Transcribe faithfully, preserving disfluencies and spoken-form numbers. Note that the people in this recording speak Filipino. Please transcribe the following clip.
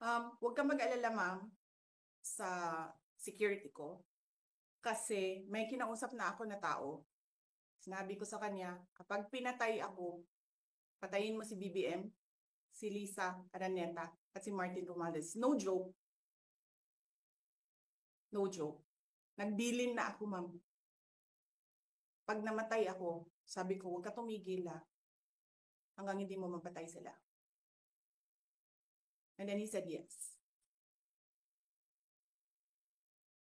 Um, huwag kang mag-alala, ma'am, sa security ko. Kasi may kinausap na ako na tao. Sinabi ko sa kanya, kapag pinatay ako, patayin mo si B B M, si Lisa Araneta, at si Martin Romales. No joke. No joke. Nagbilin na ako, ma'am. Pag namatay ako, sabi ko, huwag ka tumigil ah, hanggang hindi mo mapatay sila. And then he said yes.